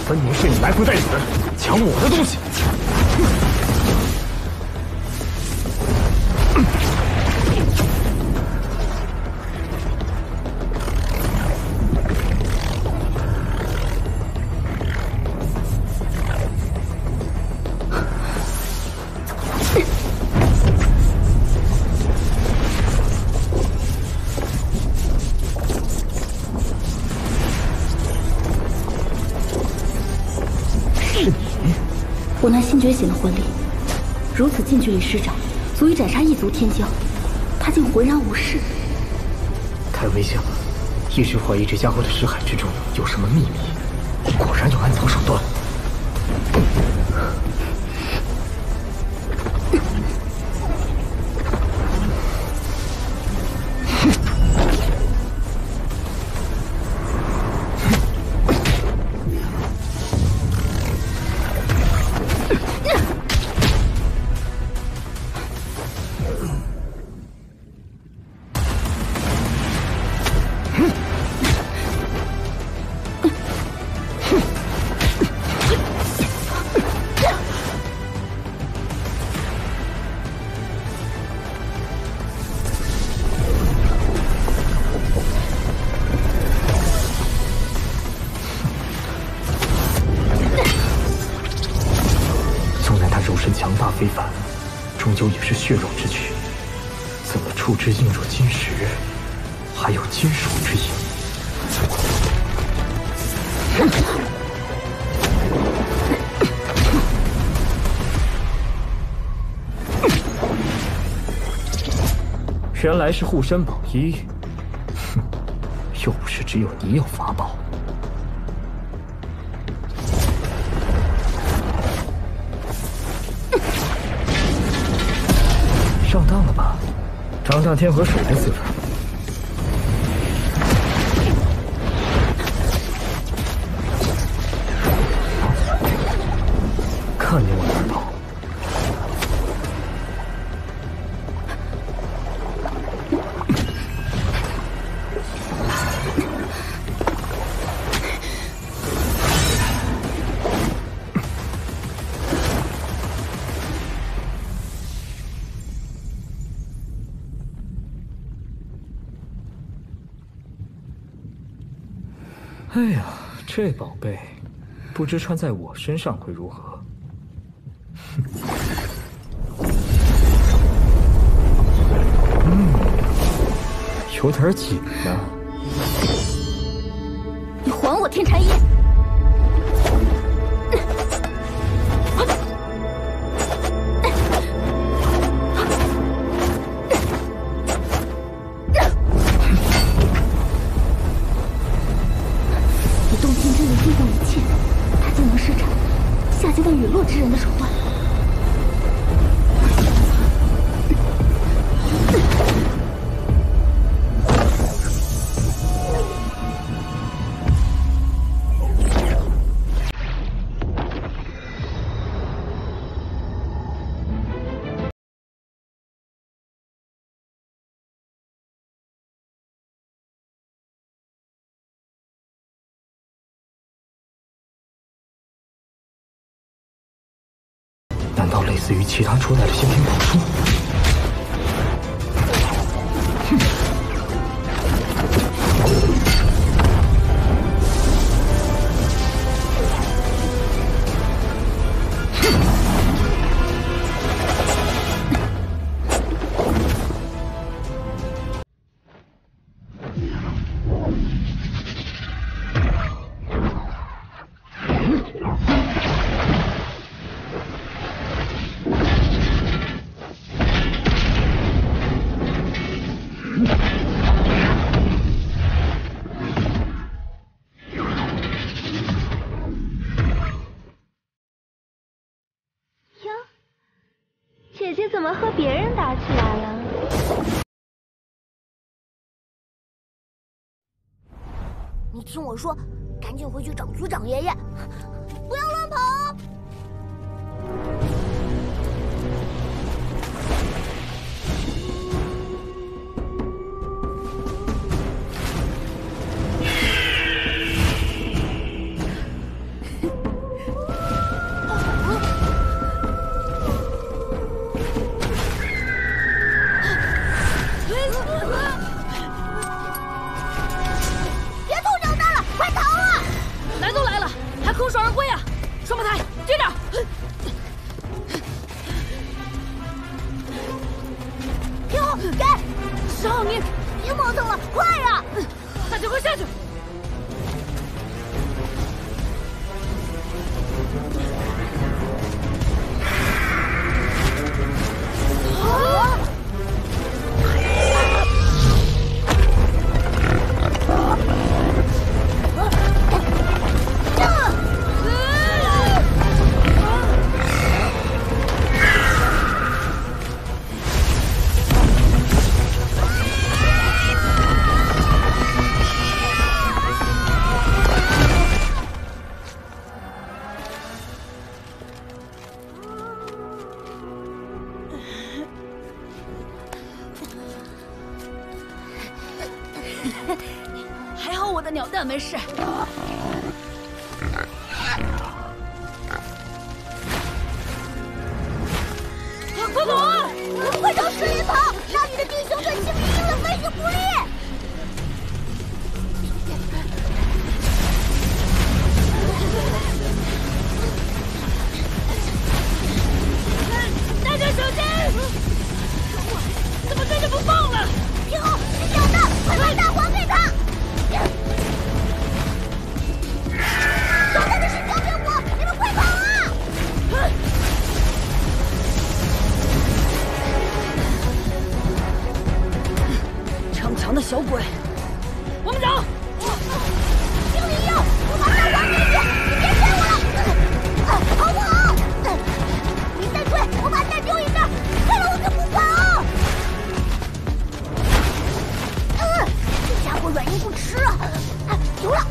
分明是你埋伏在此，抢我的东西！ 我那新觉醒的魂力，如此近距离施展，足以斩杀一族天骄，他竟浑然无视。 太危险了！一直怀疑这家伙的识海之中有什么秘密，果然有暗藏手段。强大非凡，终究也是血肉之躯，怎么触之硬若金石，还有金属之影？原来是护身宝衣，哼，又不是只有你有法宝。上当了吧？尝尝天河水的滋味。看你往哪儿跑！哎呀，这宝贝，不知穿在我身上会如何？有点紧呢。 你还我天禅衣！雨落之人的手段。 难道类似于其他初代的先天宝术？ 姐姐怎么和别人打起来了？ 你听我说，赶紧回去找族长爷爷，不要乱跑！ 双胞胎，接着！ 停！给！ 少你， 别磨蹭了，快呀！ 大家快下去！还好我的鸟蛋没事。快跑啊！ 快朝水里跑，那里的弟兄对精灵鹰的威胁不利。 大家小心！怎么跟着不放了？ 平后，是小的，快把大还给他！小的是小蝙蝠，你们快跑啊！ 逞强的小鬼，我们走！ 精灵鹰，我把大还给你，你别追我了，好不好？你再追，我把蛋丢一边，快了我可不跑！这家伙软硬不吃啊！有了！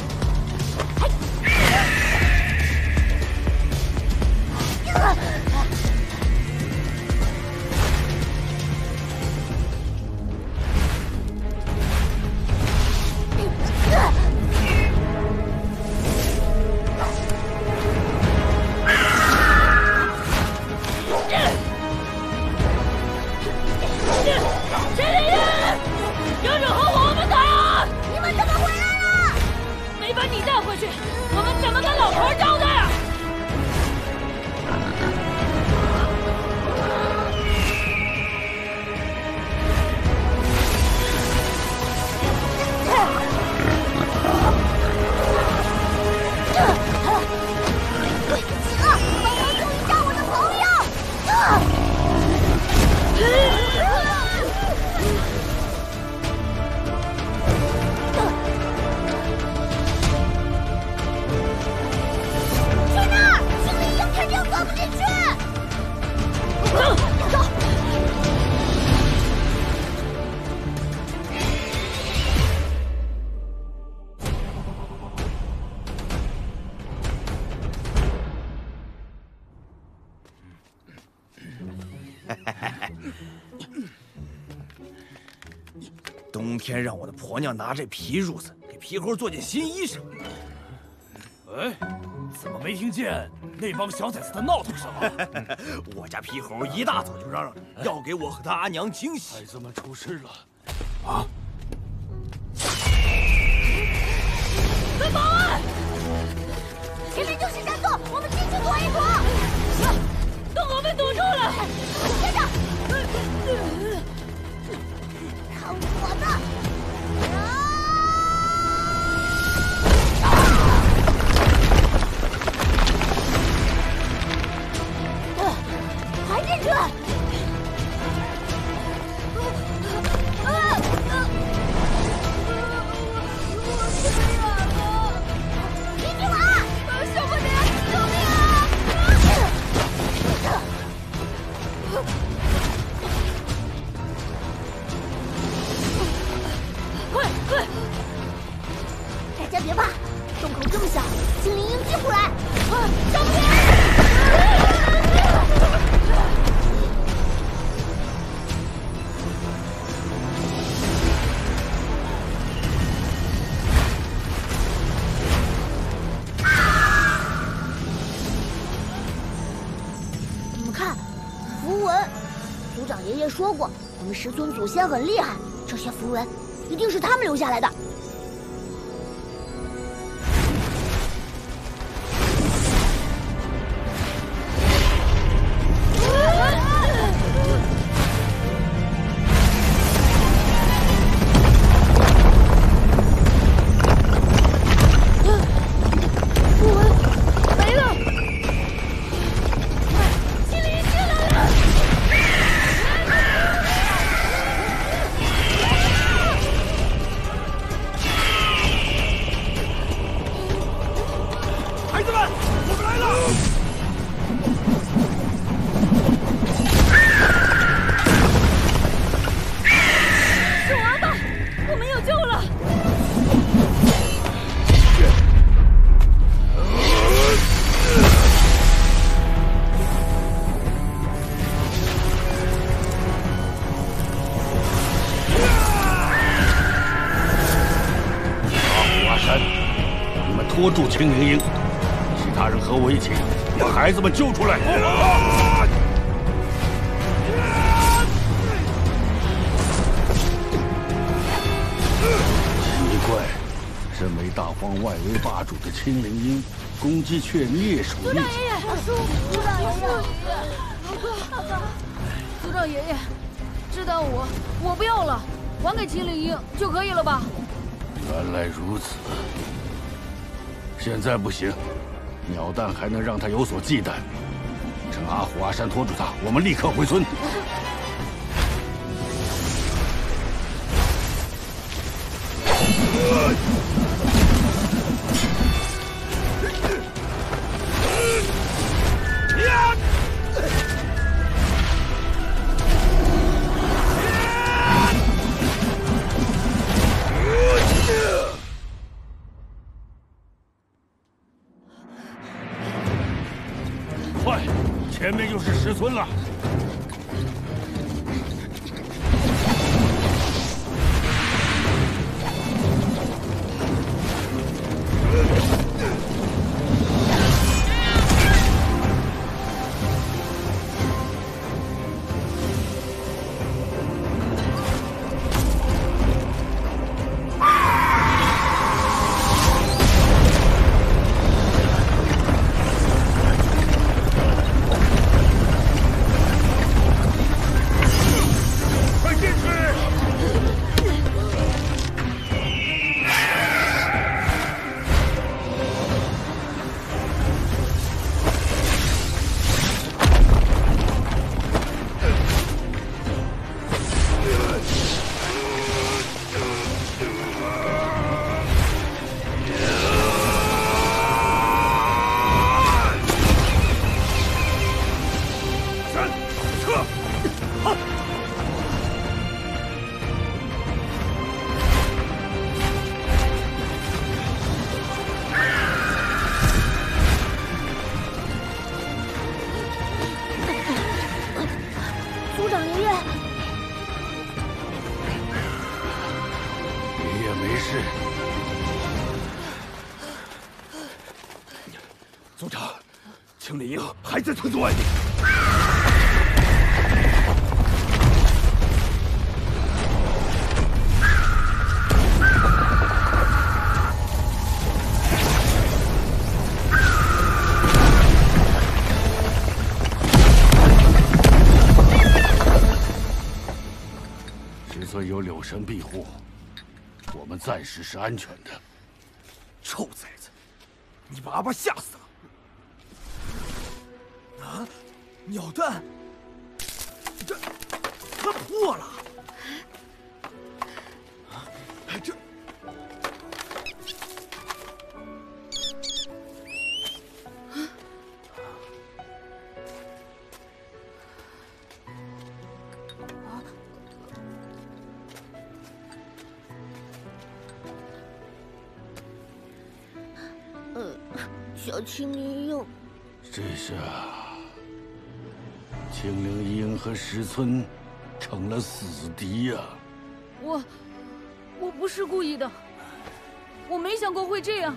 冬天让我的婆娘拿这皮褥子给皮猴做件新衣裳。 哎，怎么没听见那帮小崽子的闹腾声啊？ 我家皮猴一大早就嚷嚷要给我和他阿娘惊喜。 孩子们出事了！啊！ 快跑啊！ 前面就是山洞，我们进去躲一躲。 洞口被堵住了， 接着，看我的！还进去！大家别怕，洞口这么小，精灵鹰进不来。小心！你们看，符文。族长爷爷说过，我们石村祖先很厉害，这些符文一定是他们留下来的。 住青灵鹰，其他人和我一起把孩子们救出来。奇怪，身为大荒外围霸主的青灵鹰，攻击却蹑手蹑脚。 族长爷爷，族长爷爷，这弹我不要了，还给青灵鹰就可以了吧？ 原来如此，现在不行，鸟蛋还能让他有所忌惮。趁阿虎、阿山拖住他，我们立刻回村。快，前面就是石村了。 族长，青灵鹰还在村子外面。 石村有柳神庇护，我们暂时是安全的。 臭崽子，你把阿爸吓死了！啊，鸟蛋，它破了！啊，这。 小青灵鹰， 这下青灵鹰和石村成了死敌呀！ 我不是故意的，我没想过会这样。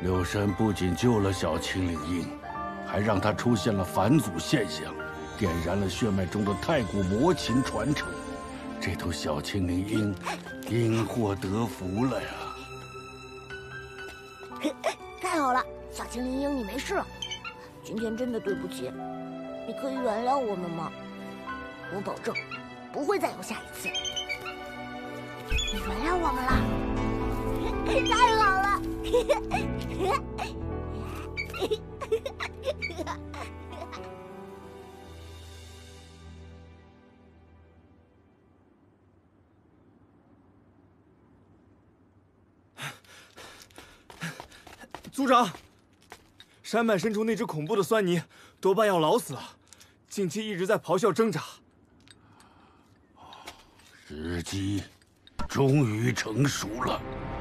柳山不仅救了小青灵鹰，还让它出现了返祖现象，点燃了血脉中的太古魔琴传承。这头小青灵鹰因祸得福了呀！ 太好了，小青灵鹰，你没事了。今天真的对不起，你可以原谅我们吗？我保证，不会再有下一次。你原谅我们了，太好了！ 族长，山脉深处那只恐怖的酸泥多半要老死了，近期一直在咆哮挣扎。 时机终于成熟了。